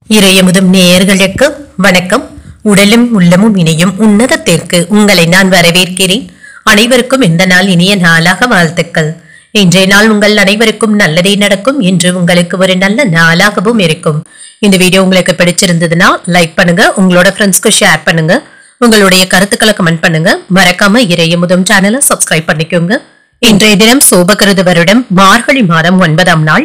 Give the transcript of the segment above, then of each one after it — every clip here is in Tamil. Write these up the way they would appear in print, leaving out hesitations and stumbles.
இறையமுதும் நேயர்களுக்கு வணக்கம். உடலும் உள்ளமும் இணையும் உன்னதத்திற்கு உங்களை நான் வரவேற்கிறேன். அனைவருக்கும் இந்த நாள் இனிய நாளாக வாழ்த்துக்கள். இன்றைய நாள் உங்கள் அனைவருக்கும் நல்லதே நடக்கும் என்று உங்களுக்கு ஒரு நல்ல நாளாகவும் இருக்கும். இந்த வீடியோ உங்களுக்கு பிடிச்சிருந்ததுன்னா லைக் பண்ணுங்க, உங்களோட ஃப்ரெண்ட்ஸ்க்கு ஷேர் பண்ணுங்க, உங்களுடைய கருத்துக்களை கமெண்ட் பண்ணுங்க. மறக்காம இறையமுதும் சேனலை சப்ஸ்கிரைப் பண்ணிக்கோங்க. இன்றைய தினம் சோபகிருது வருடம் மார்கழி மாதம் 9ஆம் நாள்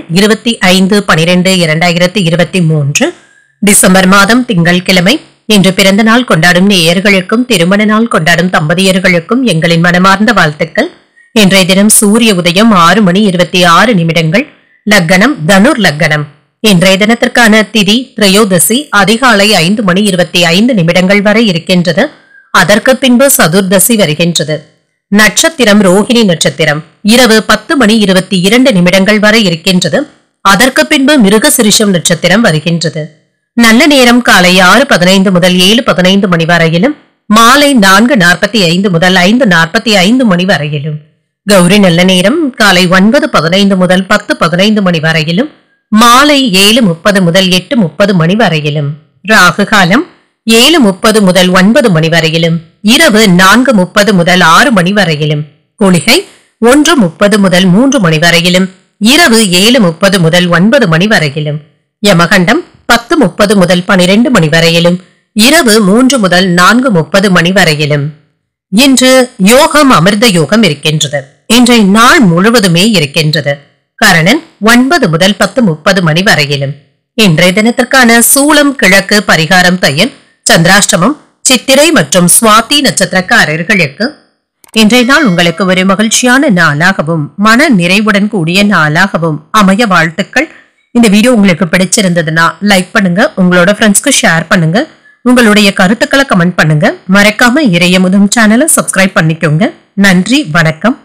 25/12/2023 டிசம்பர் மாதம் திங்கட்கிழமை. இன்று பிறந்த நாள் கொண்டாடும் நேயர்களுக்கும் திருமண நாள் கொண்டாடும் தம்பதியர்களுக்கும் எங்களின் மனமார்ந்த வாழ்த்துக்கள். இன்றைய தினம் சூரிய உதயம் 6:26. லக்னம் தனுர் லக்னம். இன்றைய தினத்திற்கான திதி திரையோதசி அதிகாலை 5:25 வரை இருக்கின்றது. அதற்கு பின்பு சதுர்தசி வருகின்றது. நட்சத்திரம் ரோஹிணி நட்சத்திரம். இரவு 10:22 வரை இருக்கின்றது. அதற்கு பின்பு மிருகசிரிஷம் நட்சத்திரம் வருகின்றது. நல்ல நேரம் காலை 6:15 முதல் 7:15 மணி வரையிலும், மாலை 4:45 முதல் 5:45 மணி வரையிலும். கௌரி நல்ல நேரம் காலை 9:15 முதல் 10:15 மணி வரையிலும், மாலை 7:30 முதல் 8:30 மணி வரையிலும். ராகு காலம் 7:30 முதல் 9 மணி வரையிலும், இரவு 4:30 முதல் 6 மணி வரையிலும். குளிகை 1:30 முதல் 3 மணி வரையிலும், இரவு 7:30 முதல் 9 மணி வரையிலும். யமகண்டம் 10:30 முதல் 12 மணி வரையிலும், இரவு 3 முதல் 4:30 மணி வரையிலும். இன்று யோகம் அமிர்த யோகம் இருக்கின்றது. இன்றைய நாள் முழுவதுமே இருக்கின்றது. கரணன் 9 முதல் 10:30 மணி வரையிலும். இன்றைய தினத்திற்கான சூலம் கிழக்கு, பரிகாரம் தையல். சந்திராஷ்டமம் சித்திரை மற்றும் சுவாதி நட்சத்திரக்காரர்களுக்கு இன்றைய நாள் உங்களுக்கு ஒரு மகிழ்ச்சியான நாளாகவும் மன நிறைவுடன் கூடிய நாளாகவும் அமைய வாழ்த்துக்கள். இந்த வீடியோ உங்களுக்கு பிடிச்சிருந்ததுன்னா லைக் பண்ணுங்க, உங்களோட ஃப்ரெண்ட்ஸ்க்கு ஷேர் பண்ணுங்க, உங்களுடைய கருத்துக்களை கமெண்ட் பண்ணுங்க. மறக்காம இறையமுதும் சேனலை சப்ஸ்கிரைப் பண்ணிக்கோங்க. நன்றி, வணக்கம்.